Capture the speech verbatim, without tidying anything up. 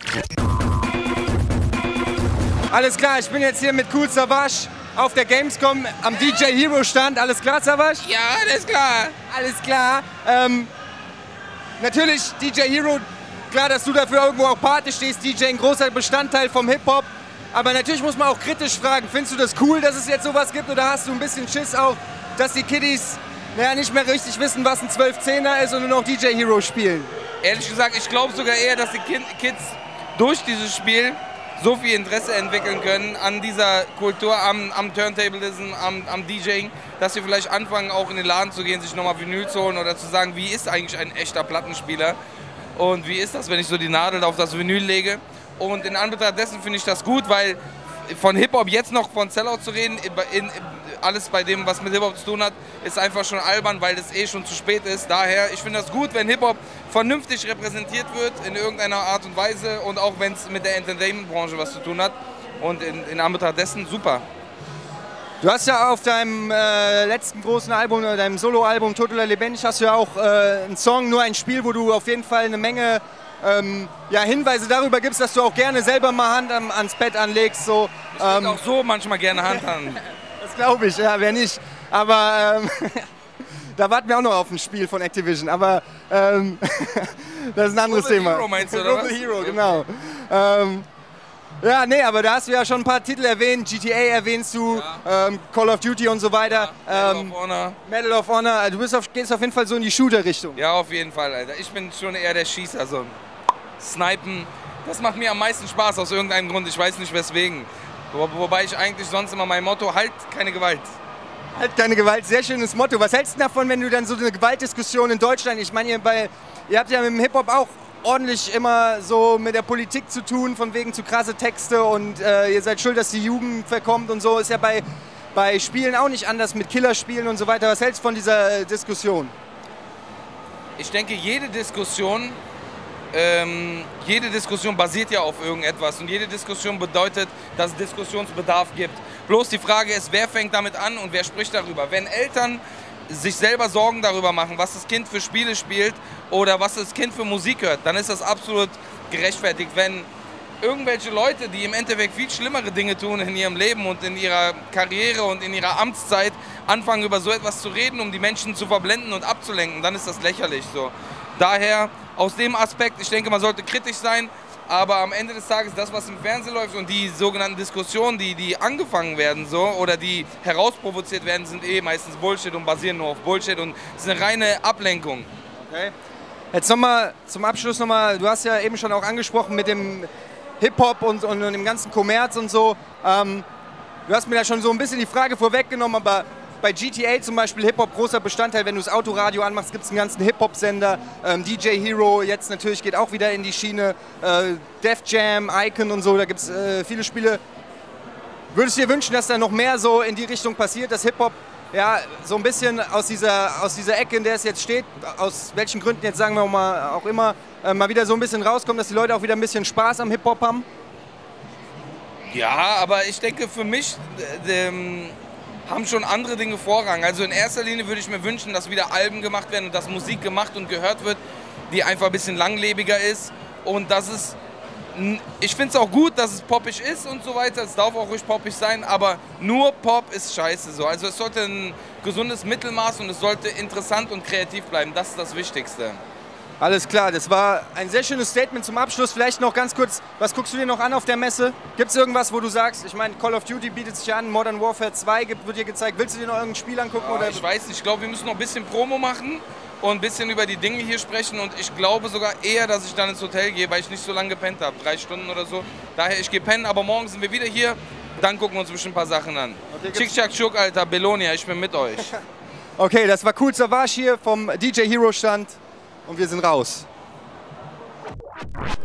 Alles klar, ich bin jetzt hier mit Kool Savas auf der Gamescom am D J Hero Stand. Alles klar, Savas? Ja, alles klar. Alles klar. Ähm, natürlich D J Hero, klar, dass du dafür irgendwo auch Pate stehst. D J ein großer Bestandteil vom Hip-Hop. Aber natürlich muss man auch kritisch fragen, findest du das cool, dass es jetzt sowas gibt? Oder hast du ein bisschen Schiss auch, dass die Kiddies naja, nicht mehr richtig wissen, was ein zwölf zehner ist und nur noch D J Hero spielen? Ehrlich gesagt, ich glaube sogar eher, dass die Kids durch dieses Spiel so viel Interesse entwickeln können an dieser Kultur, am, am Turntablism, am, am DJing, dass sie vielleicht anfangen, auch in den Laden zu gehen, sich nochmal Vinyl zu holen oder zu sagen, wie ist eigentlich ein echter Plattenspieler und wie ist das, wenn ich so die Nadel auf das Vinyl lege. Und in Anbetracht dessen finde ich das gut, weil von Hip-Hop jetzt noch von Sellout zu reden, in, in, alles bei dem, was mit Hip-Hop zu tun hat, ist einfach schon albern, weil es eh schon zu spät ist. Daher, ich finde das gut, wenn Hip-Hop vernünftig repräsentiert wird in irgendeiner Art und Weise und auch wenn es mit der Entertainment-Branche was zu tun hat. Und in, in Anbetracht dessen, super. Du hast ja auf deinem äh, letzten großen Album, deinem Solo-Album Total Lebendig, hast du ja auch äh, einen Song, nur ein Spiel, wo du auf jeden Fall eine Menge ähm, ja, Hinweise darüber gibst, dass du auch gerne selber mal Hand am, ans Bett anlegst. So, ich leg ähm, auch so manchmal gerne Hand an. Das glaube ich, ja, wer nicht. Aber ähm, da warten wir auch noch auf ein Spiel von Activision. Aber ähm, das ist ein anderes Global Thema. Hero meinst du, oder Global was? Hero, genau. Ähm, ja, nee, aber da hast du ja schon ein paar Titel erwähnt. G T A erwähnst du, ja. ähm, Call of Duty und so weiter. Ja, Medal ähm, of Honor. Medal of Honor. Du bist auf, gehst auf jeden Fall so in die Shooter-Richtung. Ja, auf jeden Fall, Alter. Ich bin schon eher der Schießer, so Snipen. Das macht mir am meisten Spaß aus irgendeinem Grund. Ich weiß nicht weswegen. Wo, wobei ich eigentlich sonst immer mein Motto, halt keine Gewalt. Halt keine Gewalt, sehr schönes Motto. Was hältst du davon, wenn du dann so eine Gewaltdiskussion in Deutschland, ich meine, ihr, bei, ihr habt ja mit dem Hip-Hop auch ordentlich immer so mit der Politik zu tun, von wegen zu krasse Texte und äh, ihr seid schuld, dass die Jugend verkommt und so. Ist ja bei, bei Spielen auch nicht anders, mit Killerspielen und so weiter. Was hältst du von dieser äh, Diskussion? Ich denke, jede Diskussion, ähm, jede Diskussion basiert ja auf irgendetwas und jede Diskussion bedeutet, dass es Diskussionsbedarf gibt. Bloß die Frage ist, wer fängt damit an und wer spricht darüber? Wenn Eltern sich selber Sorgen darüber machen, was das Kind für Spiele spielt oder was das Kind für Musik hört, dann ist das absolut gerechtfertigt. Wenn irgendwelche Leute, die im Endeffekt viel schlimmere Dinge tun in ihrem Leben und in ihrer Karriere und in ihrer Amtszeit, anfangen über so etwas zu reden, um die Menschen zu verblenden und abzulenken, dann ist das lächerlich so. Daher, aus dem Aspekt, ich denke, man sollte kritisch sein, aber am Ende des Tages, das, was im Fernsehen läuft und die sogenannten Diskussionen, die, die angefangen werden so oder die herausprovoziert werden, sind eh meistens Bullshit und basieren nur auf Bullshit und sind eine reine Ablenkung. Okay. Jetzt nochmal zum Abschluss nochmal, du hast ja eben schon auch angesprochen mit dem Hip-Hop und, und, und dem ganzen Kommerz und so. Ähm, du hast mir da schon so ein bisschen die Frage vorweggenommen, aber bei G T A zum Beispiel Hip-Hop großer Bestandteil. Wenn du das Autoradio anmachst, gibt es einen ganzen Hip-Hop-Sender. Ähm, D J Hero jetzt natürlich geht auch wieder in die Schiene. Äh, Def Jam, Icon und so, da gibt es äh, viele Spiele. Würdest du dir wünschen, dass da noch mehr so in die Richtung passiert, dass Hip-Hop ja, so ein bisschen aus dieser, aus dieser Ecke, in der es jetzt steht, aus welchen Gründen jetzt sagen wir mal auch immer, äh, mal wieder so ein bisschen rauskommt, dass die Leute auch wieder ein bisschen Spaß am Hip-Hop haben? Ja, aber ich denke für mich äh, ähm, haben schon andere Dinge Vorrang. Also in erster Linie würde ich mir wünschen, dass wieder Alben gemacht werden und dass Musik gemacht und gehört wird, die einfach ein bisschen langlebiger ist und dass es ich finde es auch gut, dass es poppig ist und so weiter. Es darf auch ruhig poppig sein, aber nur Pop ist scheiße so. Also es sollte ein gesundes Mittelmaß und es sollte interessant und kreativ bleiben. Das ist das Wichtigste. Alles klar, das war ein sehr schönes Statement zum Abschluss. Vielleicht noch ganz kurz, was guckst du dir noch an auf der Messe? Gibt es irgendwas, wo du sagst, ich meine, Call of Duty bietet sich an, Modern Warfare zwei wird dir gezeigt. Willst du dir noch irgendein Spiel angucken? Ja, oder? Ich weiß nicht, ich glaube, wir müssen noch ein bisschen Promo machen und ein bisschen über die Dinge hier sprechen und ich glaube sogar eher, dass ich dann ins Hotel gehe, weil ich nicht so lange gepennt habe, drei Stunden oder so. Daher, ich gehe pennen, aber morgen sind wir wieder hier, dann gucken wir uns bestimmt ein paar Sachen an. Okay, Chick Chak Chuk, Alter, Belonia, ich bin mit euch. Okay, das war Kool Savas hier vom D J Hero Stand und wir sind raus.